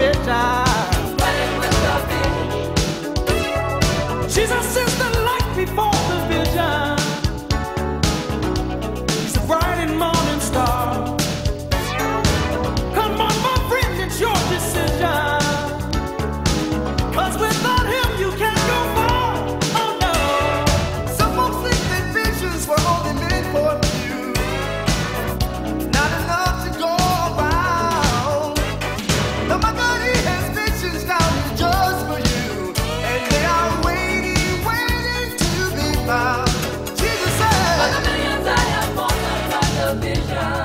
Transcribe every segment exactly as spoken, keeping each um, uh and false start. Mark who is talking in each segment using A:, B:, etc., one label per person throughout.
A: vision. Running with the vision. She's a sister like before the vision. She's a bright and morning star. Come on, my friend, it's your decision. 'Cause without him you can't go far. Oh no.
B: Some folks think that visions were only meant for you. Not enough to go around. No, my God, he has visions down just for you. And they are waiting, waiting to be found. Jesus said,
C: for the millions I have multiplied the vision.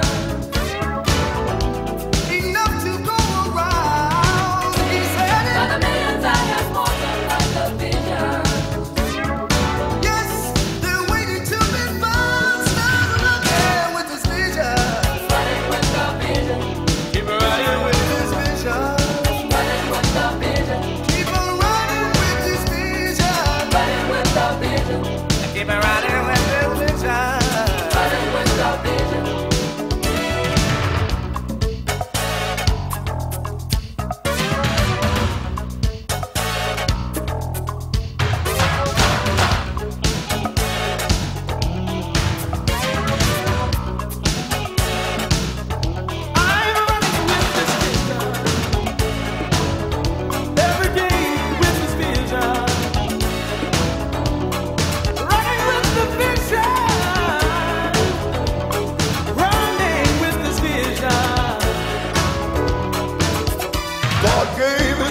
B: enough to go around. He said it.
C: For the millions I have multiplied the vision.
B: Yes, they're waiting to be found. Start looking with this vision.
C: Running with the vision.
B: Keep running with this vision.
C: Running with the vision.
B: Keep on running with this vision.
C: Running with the vision.
B: Keep on running with this vision.
C: Running with the vision.
A: I'm running with this vision. Every day with this vision. Running with the vision. Running with this vision.
B: God gave